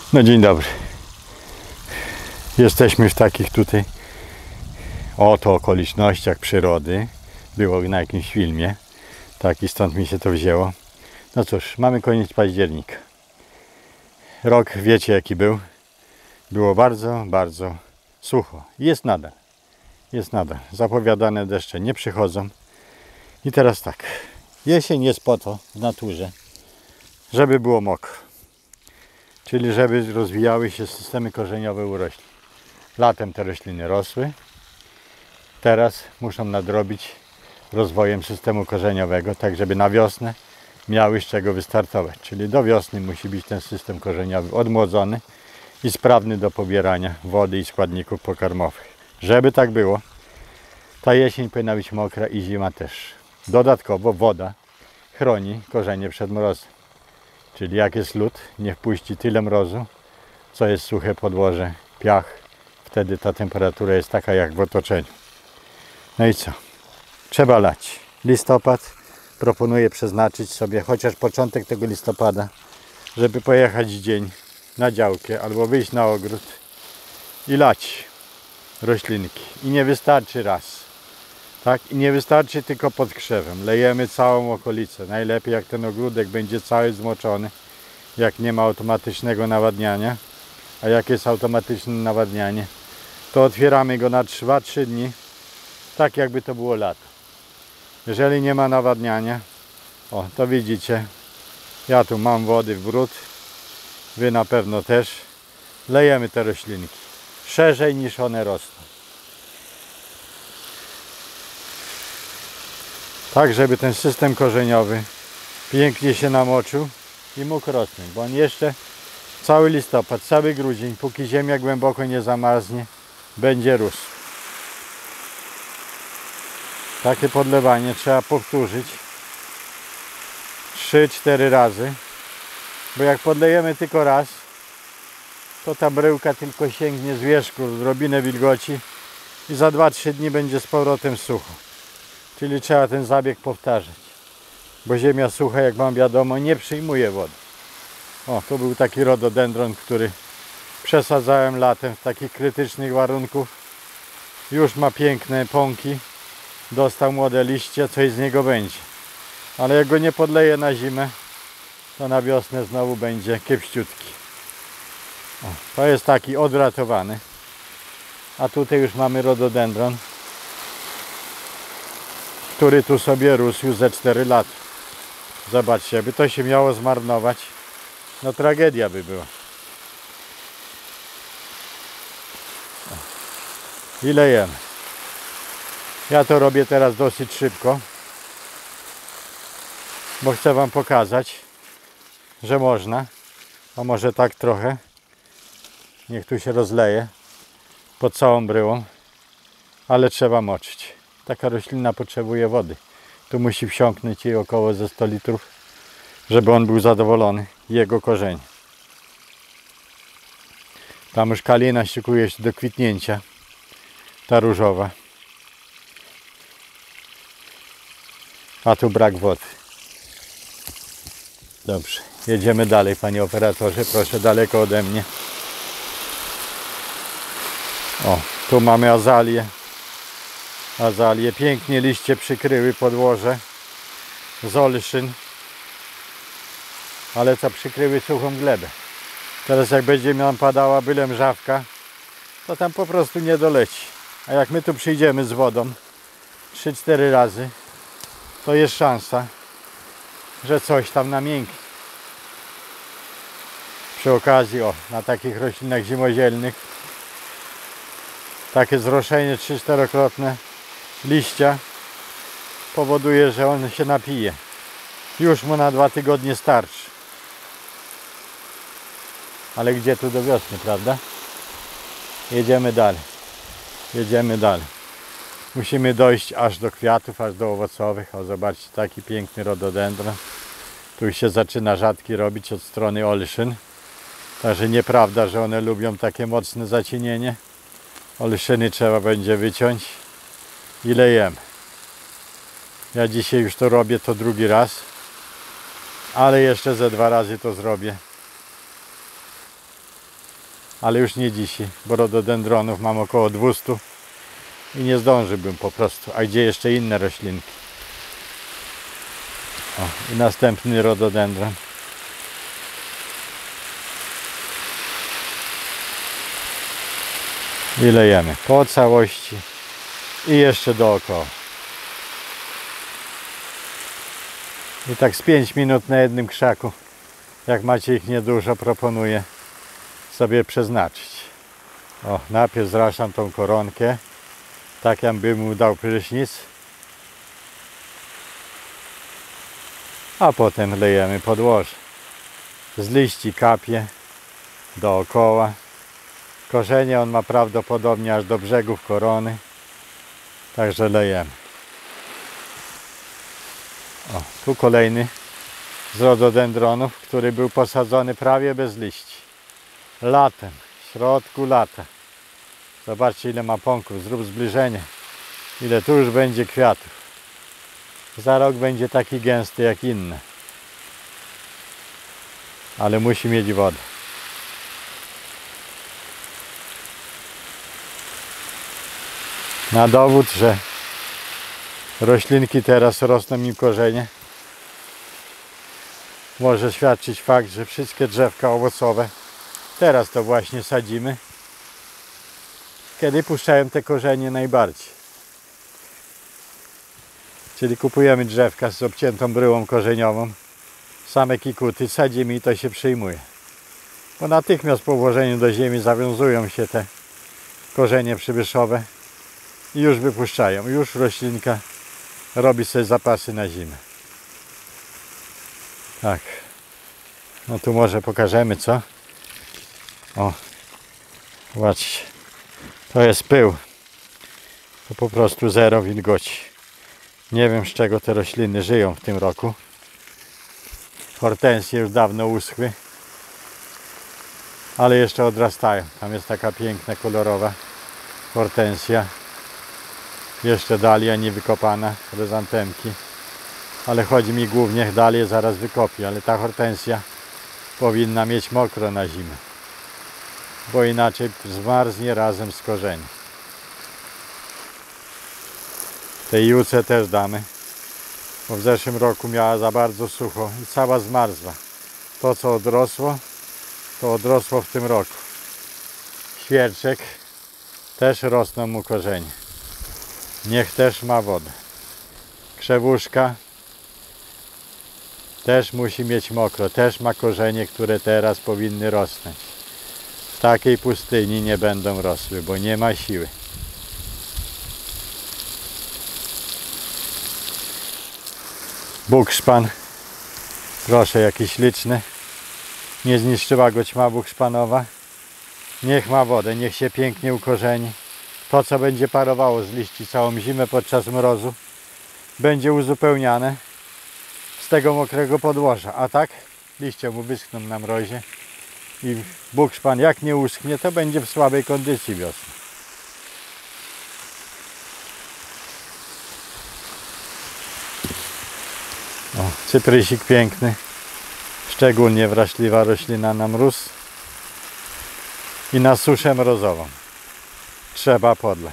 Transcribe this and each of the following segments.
No dzień dobry. Jesteśmy w takich tutaj oto okolicznościach przyrody. Było na jakimś filmie. Tak, i stąd mi się to wzięło. No cóż, mamy koniec października. Rok wiecie jaki był. Było bardzo, bardzo sucho. Jest nadal. Jest nadal. Zapowiadane deszcze nie przychodzą. I teraz tak. Jesień jest po to w naturze, żeby było mokro. Czyli żeby rozwijały się systemy korzeniowe u roślin. Latem te rośliny rosły. Teraz muszą nadrobić rozwojem systemu korzeniowego, tak żeby na wiosnę miały z czego wystartować. Czyli do wiosny musi być ten system korzeniowy odmłodzony i sprawny do pobierania wody i składników pokarmowych. Żeby tak było, ta jesień powinna być mokra i zima też. Dodatkowo woda chroni korzenie przed mrozem. Czyli jak jest lód, nie wpuści tyle mrozu, co jest suche podłoże, piach. Wtedy ta temperatura jest taka jak w otoczeniu. No i co? Trzeba lać. Listopad proponuję przeznaczyć sobie chociaż początek tego listopada, żeby pojechać dzień na działkę albo wyjść na ogród i lać roślinki. I nie wystarczy raz. Tak? I nie wystarczy tylko pod krzewem. Lejemy całą okolicę. Najlepiej jak ten ogródek będzie cały zmoczony, jak nie ma automatycznego nawadniania. A jak jest automatyczne nawadnianie, to otwieramy go na 2-3 dni, tak jakby to było lato. Jeżeli nie ma nawadniania, o, to widzicie, ja tu mam wody w bród, wy na pewno też. Lejemy te roślinki szerzej niż one rosną. Tak, żeby ten system korzeniowy pięknie się namoczył i mógł rosnąć, bo on jeszcze cały listopad, cały grudzień, póki ziemia głęboko nie zamarznie, będzie rósł. Takie podlewanie trzeba powtórzyć 3-4 razy, bo jak podlejemy tylko raz, to ta bryłka tylko sięgnie z wierzchu, odrobinę wilgoci i za 2-3 dni będzie z powrotem sucho. Czyli trzeba ten zabieg powtarzać, bo ziemia sucha, jak wam wiadomo, nie przyjmuje wody. O, to był taki rododendron, który przesadzałem latem w takich krytycznych warunkach. Już ma piękne pąki, dostał młode liście, coś z niego będzie. Ale jak go nie podleję na zimę, to na wiosnę znowu będzie kiepściutki. O, to jest taki odratowany. A tutaj już mamy rododendron, który tu sobie rósł już ze 4 lata. Zobaczcie, jakby to się miało zmarnować, no tragedia by była. I lejemy. Ja to robię teraz dosyć szybko, bo chcę wam pokazać, że można. A może tak trochę. Niech tu się rozleje pod całą bryłą, ale trzeba moczyć. Taka roślina potrzebuje wody. Tu musi wsiąknąć jej około ze 100 litrów, żeby on był zadowolony, jego korzeń. Tam już kalina szykuje się do kwitnięcia, ta różowa. A tu brak wody. Dobrze, jedziemy dalej, panie operatorze, proszę daleko ode mnie. O, tu mamy azalię. Azalie pięknie liście przykryły podłoże z olszyn, ale co przykryły suchą glebę. Teraz jak będzie nam padała byle mrzawka, to tam po prostu nie doleci. A jak my tu przyjdziemy z wodą 3-4 razy, to jest szansa, że coś tam namięknie. Przy okazji, o, na takich roślinach zimozielnych takie zroszenie 3-4-krotne liścia powoduje, że on się napije. Już mu na 2 tygodnie starczy. Ale gdzie tu do wiosny, prawda? Jedziemy dalej. Jedziemy dalej. Musimy dojść aż do kwiatów, aż do owocowych. O, zobaczcie, taki piękny rododendron. Tu się zaczyna rzadki robić od strony olszyn. Także nieprawda, że one lubią takie mocne zacienienie. Olszyny trzeba będzie wyciąć i lejemy. Ja dzisiaj już to robię, to drugi raz, ale jeszcze ze 2 razy to zrobię. ale już nie dzisiaj, bo rododendronów mam około 200 i nie zdążyłbym po prostu. A gdzie jeszcze inne roślinki? O, i następny rododendron. I lejemy po całości i jeszcze dookoła. I tak z 5 minut na jednym krzaku, jak macie ich niedużo, proponuję sobie przeznaczyć. O, najpierw zraszam tą koronkę, tak jakbym mu dał prysznic, a potem lejemy podłoże. Z liści kapie dookoła. Korzenie on ma prawdopodobnie aż do brzegów korony, także lejemy. O, tu kolejny z rododendronów, który był posadzony prawie bez liści. Latem, w środku lata. Zobaczcie, ile ma pąków, zrób zbliżenie. Ile tu już będzie kwiatów. Za rok będzie taki gęsty jak inne. Ale musi mieć wodę. Na dowód, że roślinki teraz rosną im korzenie, może świadczyć fakt, że wszystkie drzewka owocowe, teraz to właśnie sadzimy, kiedy puszczają te korzenie najbardziej. Czyli kupujemy drzewka z obciętą bryłą korzeniową, same kikuty, sadzimy i to się przyjmuje. Bo natychmiast po włożeniu do ziemi zawiązują się te korzenie przybyszowe i już wypuszczają. Już roślinka robi sobie zapasy na zimę. Tak. No tu może pokażemy, co? O, zobaczcie. To jest pył. To po prostu zero wilgoci. Nie wiem, z czego te rośliny żyją w tym roku. Hortensje już dawno uschły, ale jeszcze odrastają. Tam jest taka piękna, kolorowa hortensja. Jeszcze dalia niewykopana, chryzantemki. Ale chodzi mi głównie, dalię zaraz wykopię, ale ta hortensja powinna mieć mokro na zimę, bo inaczej zmarznie razem z korzeniem. Tej juce też damy, bo w zeszłym roku miała za bardzo sucho i cała zmarzła. To, co odrosło, to odrosło w tym roku. Świerczek też rosną mu korzenie. Niech też ma wodę. Krzewuszka też musi mieć mokro. Też ma korzenie, które teraz powinny rosnąć. W takiej pustyni nie będą rosły, bo nie ma siły. Bukszpan. Proszę, jakiś liczny. Nie zniszczyła go ćma bukszpanowa. Niech ma wodę, niech się pięknie ukorzeni. To, co będzie parowało z liści całą zimę podczas mrozu, będzie uzupełniane z tego mokrego podłoża. A tak liście mu wyschną na mrozie i bukszpan jak nie uschnie, to będzie w słabej kondycji wiosny. O, cyprysik piękny, szczególnie wrażliwa roślina na mróz i na suszę mrozową. Trzeba podlać.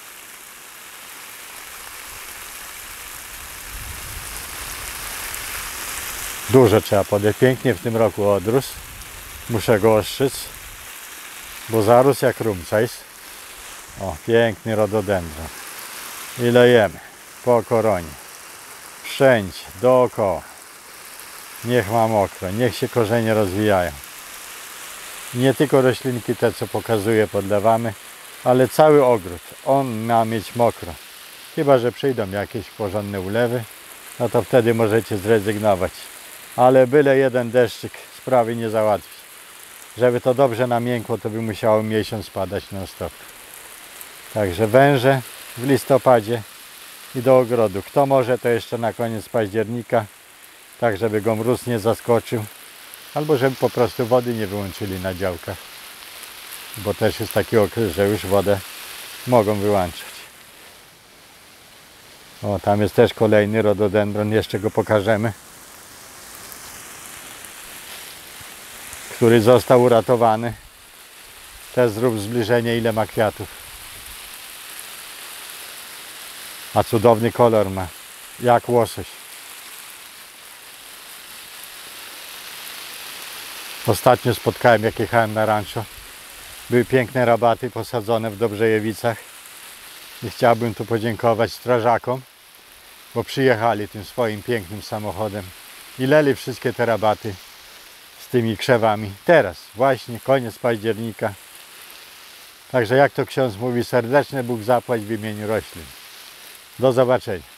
Dużo trzeba podlać. Pięknie w tym roku odrósł. Muszę go ostrzyc, bo zarósł jak rumcajs. O, piękny rododendron. I lejemy po koronie. Wszędzie, dookoła. Niech ma mokro, niech się korzenie rozwijają. Nie tylko roślinki te, co pokazuję, podlewamy, ale cały ogród, on ma mieć mokro. Chyba że przyjdą jakieś porządne ulewy, no to wtedy możecie zrezygnować. Ale byle jeden deszczyk sprawy nie załatwi. Żeby to dobrze namiękło, to by musiało miesiąc padać non stop. Także węże w listopadzie i do ogrodu. Kto może, to jeszcze na koniec października, tak żeby go mróz nie zaskoczył. Albo żeby po prostu wody nie wyłączyli na działkach. Bo też jest taki okres, że już wodę mogą wyłączać. O, tam jest też kolejny rododendron, jeszcze go pokażemy. Który został uratowany Też zrób zbliżenie, ile ma kwiatów. A cudowny kolor ma. Jak łosoś. Ostatnio spotkałem, jak jechałem na rancho. Były piękne rabaty posadzone w Dobrzejewicach. I chciałbym tu podziękować strażakom, bo przyjechali tym swoim pięknym samochodem i leli wszystkie te rabaty z tymi krzewami. Teraz, właśnie, koniec października. Także jak to ksiądz mówi, serdeczny Bóg zapłać w imieniu roślin. Do zobaczenia.